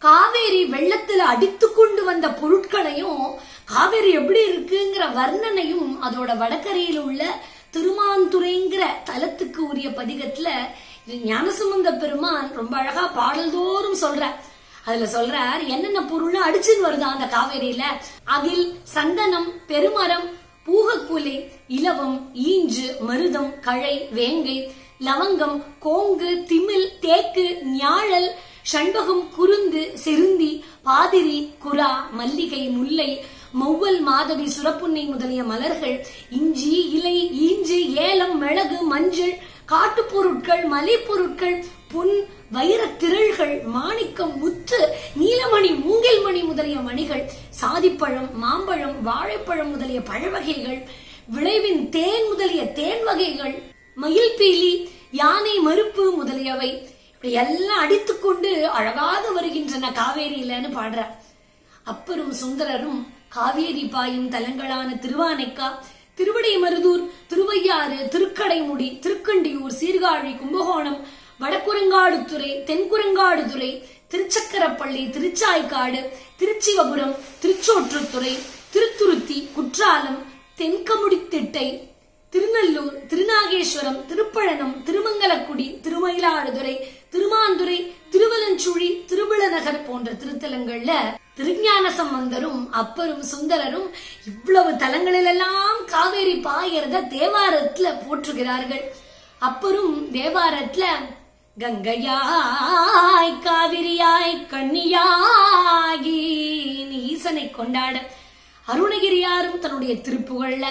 காவேரி வெள்ளத்துல அடித்து கொண்டு வந்த பொருட்களையும் காவேரி எப்படி இருக்குங்கிற வர்ணனையும் அதோட வடகரையில் உள்ள திருமாந்துறைங்கிற தலத்துக்கு உரிய பதிகத்துல ஞானசம்பந்த பெருமான் ரொம்ப அழகா பாடல்தோறும் சொல்றார். அதுல சொல்றார் என்னென்ன பொருள் அடிச்சுன்னு வருதா அந்த காவேரியில. அகில், சந்தனம், பெருமரம், பூகக்குலை, இலவம், ஈஞ்சு, மருதம், கழை, வேங்கை, லவங்கம், கோங்கு, திமில், தேக்கு, ஞாழல், ஷண்பகம், குருந்து, செருந்தி, பாதிரி, குரா, மல்லிகை, முல்லை, மௌவல், மாதவி, சுரப்புன்னை முதலிய மலர்கள், இஞ்சி, இலை, ஈஞ்சு, ஏலம், மிளகு, மஞ்சள், காட்டு பொருட்கள், மலை பொருட்கள், பொன், வைர திரள்கள், மாணிக்கம், முத்து, நீலமணி, மூங்கில் மணி முதலிய மணிகள், சாதிப்பழம், மாம்பழம், வாழைப்பழம் முதலிய பழ வகைகள், விளைவின் தேன் முதலிய தேன் வகைகள், மயில் பீலி, யானை மறுப்பு முதலியவை இப்படி எல்லாம் அடித்துக்கொண்டு அழகாக வருகின்றன காவேரியிலன்னு பாடுற. அப்பரும் சுந்தரரும் காவேரி பாயும் தலங்களான திருவானைக்கா, திருவிடைமருதூர், திருவையாறு, திருக்கடைமுடி, திருக்கண்டியூர், சீர்காழி, கும்பகோணம், வடக்குரங்காடுதுறை, தென்குரங்காடுதுறை, திருச்சக்கரப்பள்ளி, திருச்சாய்க்காடு, திருச்சிவபுரம், திருச்சோற்றுத்துறை, திருத்துருத்தி, குற்றாலம், தென்கமுடித்திட்டை, திருநல்லூர், திருநாகேஸ்வரம், திருப்பழனம், திருமங்கலக்குடி, திருமயிலாடுதுறை, திருமாந்துறை, திருவலஞ்சுழி, திருவிழநகர் போன்ற திருத்தலங்கள்ல திருஞான சம்பந்தரும் அப்பரும் சுந்தரரும் இவ்வளவு தலங்களிலெல்லாம் காவேரி பாயறத தேவாரத்துல போற்றுகிறார்கள். அப்பரும் தேவாரத்துல கங்கையாய் காவிரியாய் கன்னியாகி ஈசனை கொண்டாட, அருணகிரியாரும் தன்னுடைய திருப்புகழ்ல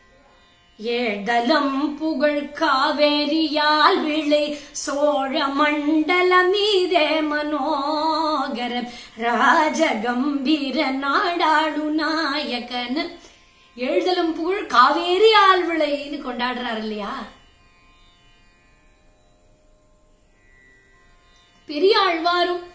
ஏழலம் புகழ் காவேரியால் விளை சோழ மண்டல மீதே மனோகர ராஜகம்பீர நாடாடு நாயகன் ஏழலம் புகழ் காவேரியால் விளைன்னு கொண்டாடுறாரு இல்லையா. பெரியாழ்வாரும்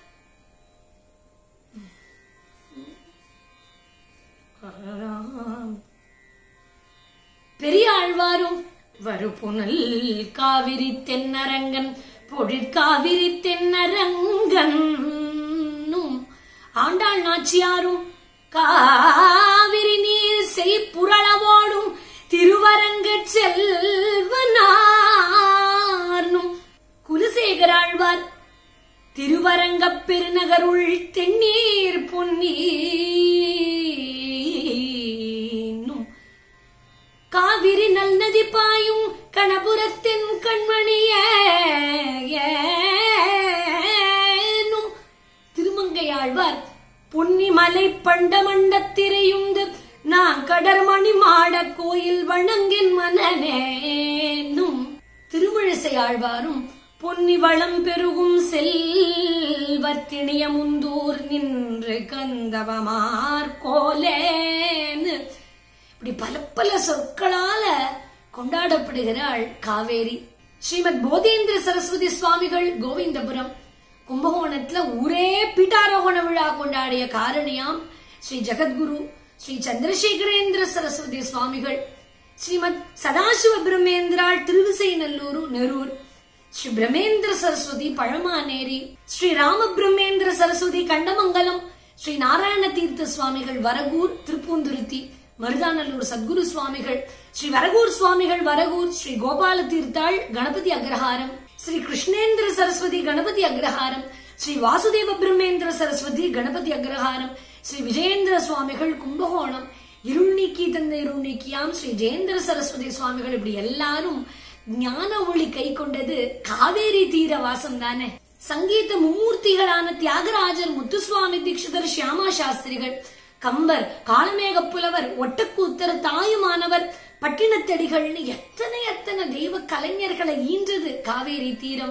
பெரியாழ்வாரும் வருபுனல் காவிரி தென்னரங்கன் பொழிற்காவிரி தென்னரங்கன் ஆண்டாள் நாச்சியாரும் காவிரி நீர் செய் புரளவோடும் திருவரங்க செல்வனார்னும் குலசேகராழ்வார் திருவரங்க பெருநகருள் தென்னீர் பொன்னி காவிரி நல் நதி பாயும் கணபுரத்தின் கண்மணியும் திருமங்கையாழ்வார் பொன்னிமலை பண்டமண்டத்திரையுந்து நான் கடற்மணி மாட கோயில் வணங்கின் மனநேனும் திருமிழிசை ஆழ்வாரும் பொன்னி வளம் பெருகும் செல்வத்திணிய முந்தூர் நின்று கந்தவமார் கோலேன்னு இப்படி பல பல சொற்களால கொண்டாடப்படுகிறாள் காவேரி. ஸ்ரீமத் போதேந்திர சரஸ்வதி சுவாமிகள் கோவிந்தபுரம் கும்பகோணத்துல ஊரே பீட்டாரோகண விழா கொண்டாடிய காரணியாம் ஸ்ரீ ஜெகத்குரு ஸ்ரீ சந்திரசேகரேந்திர சரஸ்வதி சுவாமிகள், ஸ்ரீமத் சதாசிவ பிரம்மேந்திராள் திருவிசைநல்லூரு நெரூர், ஸ்ரீ பிரம்மேந்திர சரஸ்வதி பழமானேரி, ஸ்ரீ ராம பிரம்மேந்திர சரஸ்வதி கண்டமங்கலம், ஸ்ரீ நாராயண தீர்த்த சுவாமிகள் வரகூர் திருப்பூந்துருத்தி, மருதானல்லூர் சத்குரு சுவாமிகள், ஸ்ரீ வரகூர் சுவாமிகள் வரகூர், ஸ்ரீ கோபால தீர்த்தாள் கணபதி அக்ரஹாரம், ஸ்ரீ கிருஷ்ணேந்திர சரஸ்வதி கணபதி அக்ரஹாரம், ஸ்ரீ வாசுதேவ பிரம்மேந்திர சரஸ்வதி கணபதி அக்ரஹாரம், ஸ்ரீ விஜயேந்திர சுவாமிகள் கும்பகோணம், இருள் நீக்கி தந்த இருள் நீக்கியாம் ஸ்ரீ ஜெயேந்திர சரஸ்வதி சுவாமிகள், இப்படி எல்லாரும் ஞான ஒளி கை கொண்டது காவேரி தீர வாசம் தானே. சங்கீத மும்மூர்த்திகளான தியாகராஜர், முத்துசுவாமி தீட்சிதர், சியாமா சாஸ்திரிகள், கம்பர், காலமேக புலவர், ஒட்டக்கூத்தர், தாயுமானவர், பட்டினத்தடிகள்னு எத்தனை எத்தனை தெய்வ கலைஞர்களை ஈன்றது காவேரி தீரம்.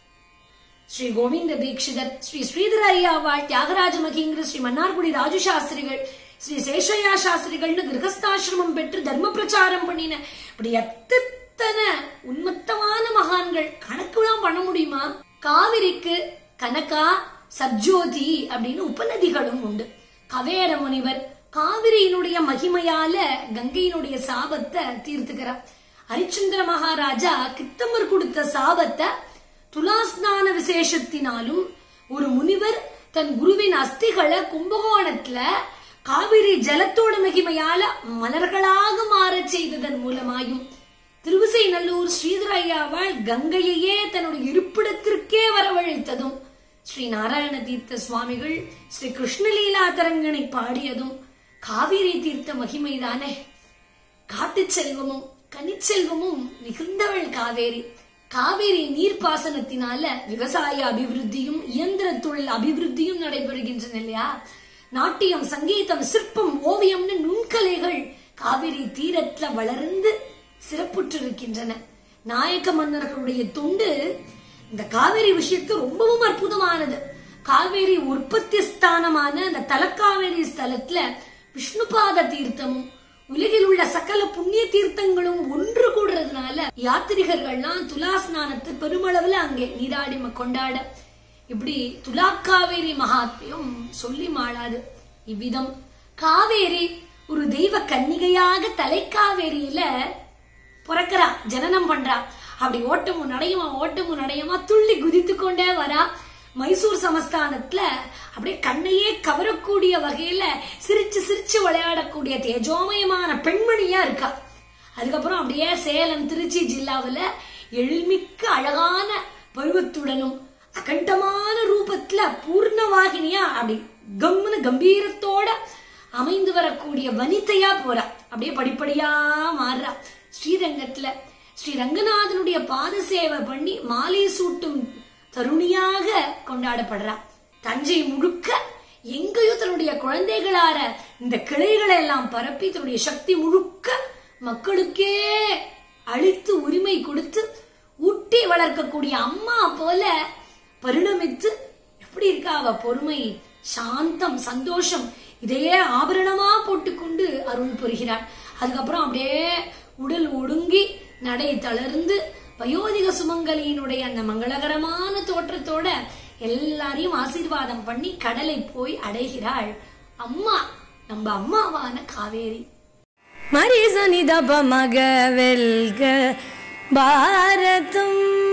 ஸ்ரீ கோவிந்த தீட்சிதர், ஸ்ரீ ஸ்ரீதர ஐயாவாள், தியாகராஜ மகேந்திர, ஸ்ரீ மன்னார்குடி ராஜு சாஸ்திரிகள், ஸ்ரீ சேஷையா சாஸ்திரிகள்னு கிரகஸ்தாசிரமம் பெற்று தர்ம பிரச்சாரம் பண்ணின இப்படி எத்தனை உன்மத்தமான மகான்கள் கணக்குலாம் பண்ண முடியுமா? காவிரிக்கு கனகா, சப்ஜோதி அப்படின்னு உபநதிகளும் உண்டு. கவேர முனிவர் காவிரியினுடைய மகிமையால கங்கையினுடைய சாபத்தை தீர்த்துக்கிறார். ஹரிச்சந்திர மகாராஜா கித்தம்பர் கொடுத்த சாபத்தை துலாஸ்நான விசேஷத்தினாலும் ஒரு முனிவர் தன் குருவின் அஸ்திகளை கும்பகோணத்துல காவிரி ஜலத்தோட மகிமையால மலர்களாக மாற செய்ததன் மூலமாயும் திருவிசைநல்லூர் ஸ்ரீதரையாவால் கங்கையையே தன்னுடைய இருப்பிடத்திற்கே வரவழைத்ததும் ஸ்ரீ நாராயண தீர்த்த சுவாமிகள் ஸ்ரீ கிருஷ்ணலீலா தரங்கனை பாடியதும் காவிரி தீர்த்த மகிமைதானே. காட்டு செல்வமும் கனிச்செல்வமும் மிகுந்தவள் காவேரி. காவேரி நீர்ப்பாசனத்தினால விவசாய அபிவிருத்தியும் இயந்திர தொழில் அபிவிருத்தியும் நடைபெறுகின்றன இல்லையா. நாட்டியம், சங்கீதம், சிற்பம், ஓவியம்னு நுண்கலைகள் காவிரி தீரத்துல வளர்ந்து சிறப்புற்று இருக்கின்றன. நாயக்க மன்னர்களுடைய தொண்டு இந்த காவேரி விஷயத்து ரொம்பவும் அற்புதமானது. காவேரி உற்பத்தி ஸ்தானமான அந்த தலக்காவேரி ஸ்தலத்துல விஷ்ணுபாத தீர்த்தமும் உலகில் உள்ள சகல புண்ணிய தீர்த்தங்களும் ஒன்று கூடுறதுனால யாத்திரிகர்கள்லாம் துலா ஸ்நானத்தை பெருமளவுல அங்கே நீராடி கொண்டாட இப்படி துலா காவேரி மகாத்மியம் சொல்லி மாளாது. இவ்விதம் காவேரி ஒரு தெய்வ கன்னிகையாக தலைக்காவேரியில பிறக்கிறா, ஜனனம் பண்றா. அப்படி ஓட்டமும் நடையுமா துள்ளி குதித்து கொண்டே வரா. மைசூர் சமஸ்தானத்துல அப்படியே கண்ணையே கவரக்கூடிய வகையில சிரிச்சு சிரிச்சு விளையாடக்கூடிய தேஜோமயமான பெண்மணியா இருக்கா. அதுக்கப்புறம் அப்படியே சேலம், திருச்சி ஜில்லாவில எழில்மிக்க அழகான பருவத்துடனும் அகண்டமான ரூபத்துல பூர்ணவாகினியா அப்படி கம்முன்னு கம்பீரத்தோட அமைந்து வரக்கூடிய வனிதையா போறா. அப்படியே படிப்படியா மாறுறா. ஸ்ரீரங்கத்துல ஸ்ரீ ரங்கநாதனுடைய பாத சேவை பண்ணி மாலை சூட்டும் தருணியாக கொண்டாடப்படுறா. தஞ்சை முழுக்க எங்கேயும் தன்னுடைய குழந்தைகளார இந்த கிளைகளை எல்லாம் பரப்பி தன்னுடைய சக்தி முழுக்க மக்களுக்கே அளித்து உரிமை கொடுத்து ஊட்டி வளர்க்கக்கூடிய அம்மா போல பரிணமித்து எப்படி இருக்கா அவ. பொறுமை, சாந்தம், சந்தோஷம் இதையே ஆபரணமா போட்டுக்கொண்டு அருள் புரிகிறாள். அதுக்கப்புறம் அப்படியே உடல் ஒடுங்கி நடை தளர்ந்து வயோதிக சுமங்கலியினுடைய அந்த மங்களகரமான தோற்றத்தோட எல்லாரையும் ஆசீர்வாதம் பண்ணி கடலை போய் அடைகிறாள் அம்மா, நம்ம அம்மாவான காவேரி. மரிசனிதப மக வெல்க பாரதம்.